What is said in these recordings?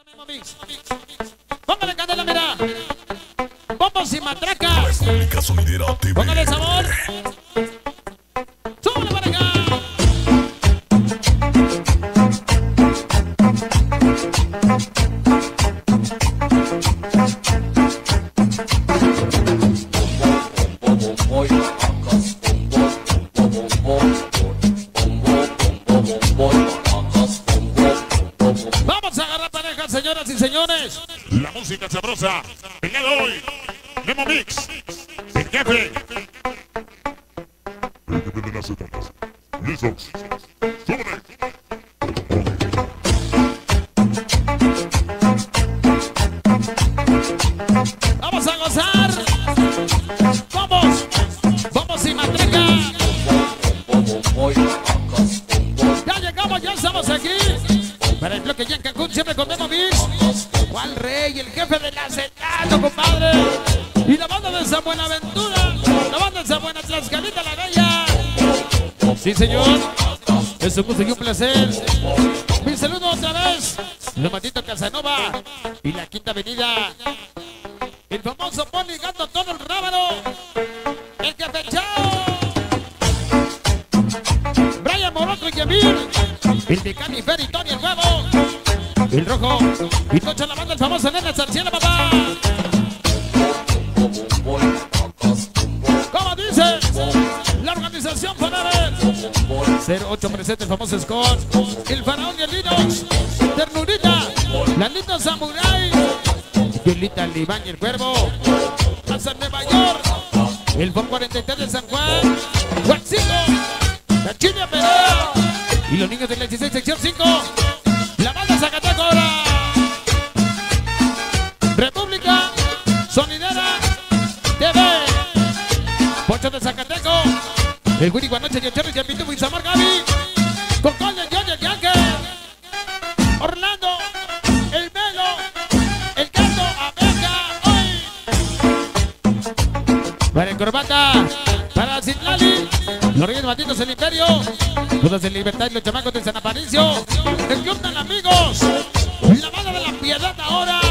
Póngale candela, mira. Bombos y matracas. Póngale sabor. Súbale para acá. Vamos a agarrar parejas, señoras y señores. La música sabrosa. El día de hoy, Memo Mix. El jefe. El jefe de las etapas. Listos. ¡Súbele! Vamos a gozar. Vamos. Vamos y matraca. Ya llegamos, ya estamos aquí. Para el bloque ya en Cancún, siempre con Memo Mix. ¿Cuál rey? El jefe del acetato, compadre. Y la banda de San Buenaventura. La banda de San Buena Tlaxcalita la Bella. Sí, señor. Es un gusto y un placer. Mi saludo otra vez. Lo Matito Casanova. Y la Quinta Avenida. El famoso Poli Gato Todo el Rábano. El jefe Chao. Brian Morocco y Yamir. El Mecani Fer y Tony el Huevo. El Rojo. Y Tocha la banda, el famoso Nena Sarciela, papá. ¿Cómo dice? La organización Forever. 08 presente el famoso Scott. El Faraón y el Linux. Ternurita. La Linda Samurai. Violita Libán y el Cuervo. Plaza Nueva York. El FON 43 de San Juan. Juancito. La China Perea. Y los niños de la 16 sección 5. La banda Zacataco ahora. República Sonidera TV. Pocho de Zacateco. El Willy Guanoche y el Cherry y el Pitufo y Samar Gaby. Cocoña, Johnny, el Yankee. Orlando. El Melo. El Gato Abeja. Hoy. Para el Corbata. Para Citlali. Los Reyes Matitos, el Imperio. Todas en Libertad y los chamacos de San Aparicio. El Club de Amigos. La banda de la Piedad ahora.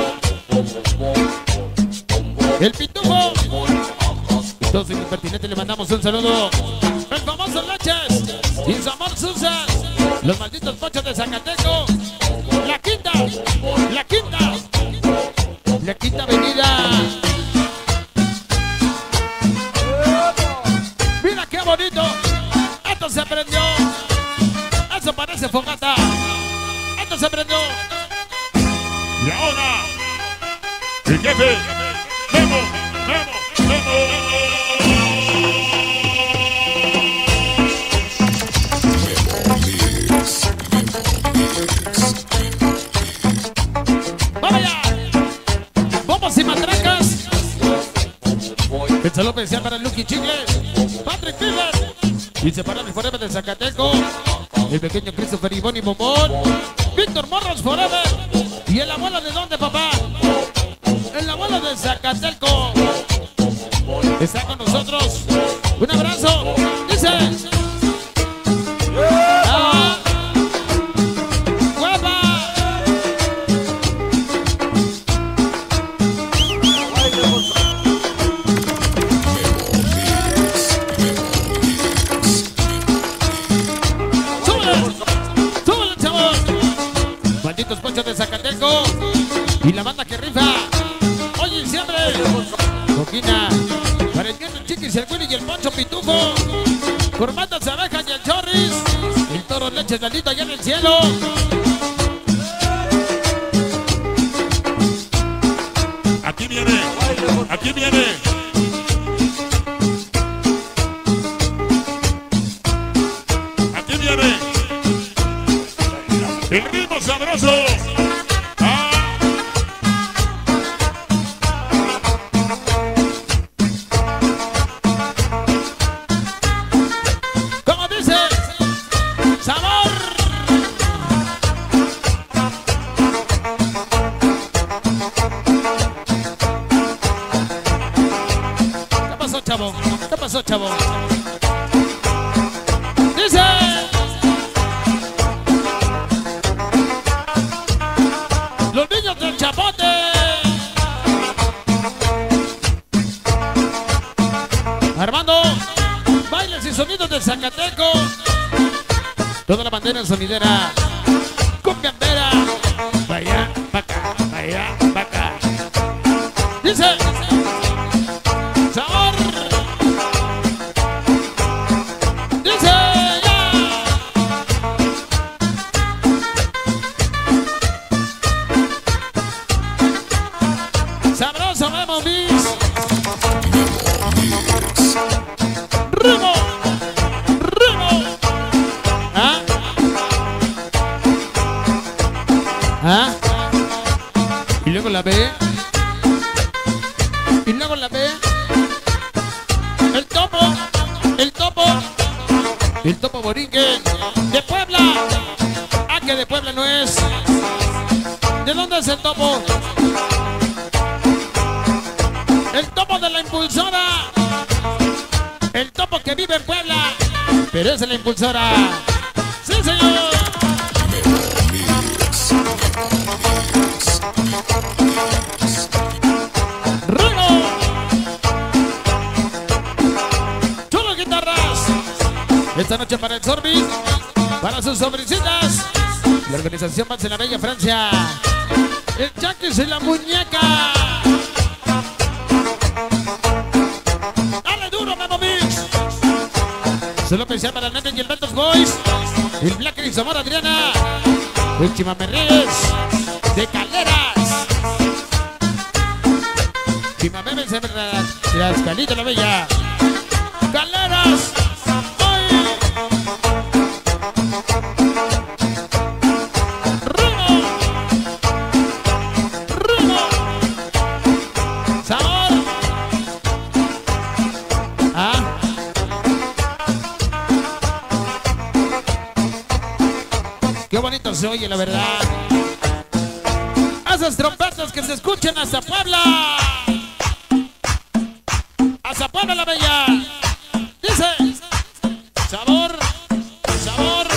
El Pitufo. Y todos en Impertinente le mandamos un saludo. El famoso Leches. Y su amor Susan. Los malditos pochos de Zacateco. La Quinta. La Quinta. La Quinta Avenida. Mira qué bonito. Esto se prendió. Eso parece fogata. Esto se prendió. Y ahora, el jefe. Memo, Memo, Memo. ¡Vamos allá! ¡Bombos y matracas! El saludo especial para Lucky Chicle, Patrick Piver, Inseparable Forever de Zacateco, el pequeño Christopher Ivonne y Momón, Víctor Morros Forever, y el abuelo de dónde, papá, el abuelo de Zacateco, está con nosotros. Un abrazo, dice. ¡Ah! ¡Guapa! ¡Súbele, chavos! Malditos Ponchos de Zacateco y la banda que rifa. Hoy y siempre. Coquina. Para el Guerrero Chiquis, el Willy y el Poncho Pitufo. Corbatas Abeja y el Chorris. El Toro Leches Dalito allá en el cielo. Aquí viene. Aquí viene. Aquí viene. El ritmo sabroso. ¿Cómo dice? ¡Sabor! ¿Qué pasó, chavo? ¿Qué pasó, chavo? Dice. Los cadena sonidera. Cumbiambera. Vaya, vaca, vaya, vaca. Dice. Sabor. Dice. Ya. Sabroso Memo Mix. Rimo. Rimo. ¿Ah? ¿Ah? Y luego la B. Y luego la B. El topo. El topo. El topo Borinquen. De Puebla. Ah, que de Puebla no es. ¿De dónde es el topo? El topo de la impulsora. El topo que vive en Puebla. Pero es la impulsora. ¡Sí, señor! ¡Rigo! ¡Chulo guitarras! Esta noche para el Sorbis, para sus sobrecitas. La organización Vance la Bella Francia. El Chaquis y la muñeca. ¡Dale duro, Memo Mix! Solo especial para el Nene y el Ventos Boys. El Black y Zamora Adriana. El Chimamerríes de Caleras. Chimamemes de las Calitas la Bella. Caleras. ¡Ay! ¡Rimo! ¡Rimo! ¡Sabor! ¿Ah? Qué bonito se oye, la verdad. Esas trompetas que se escuchan hasta Puebla. Hasta Puebla la Bella. Dice. Sabor. Sabor.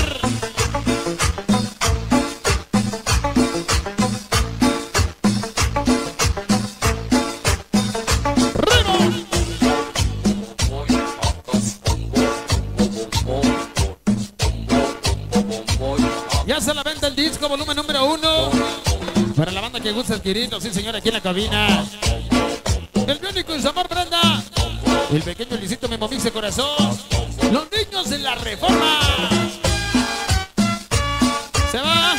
Ritmo. Ya está a la venta el disco volumen número 1 para la banda que gusta adquirirlo, sí señor, aquí en la cabina. El Biónico y Zamor Brenda, el pequeño Lisito Memo Mix de corazón, los niños de la Reforma. Se va.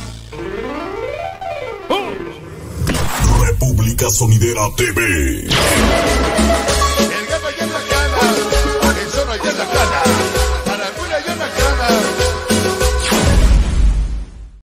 República Sonidera TV.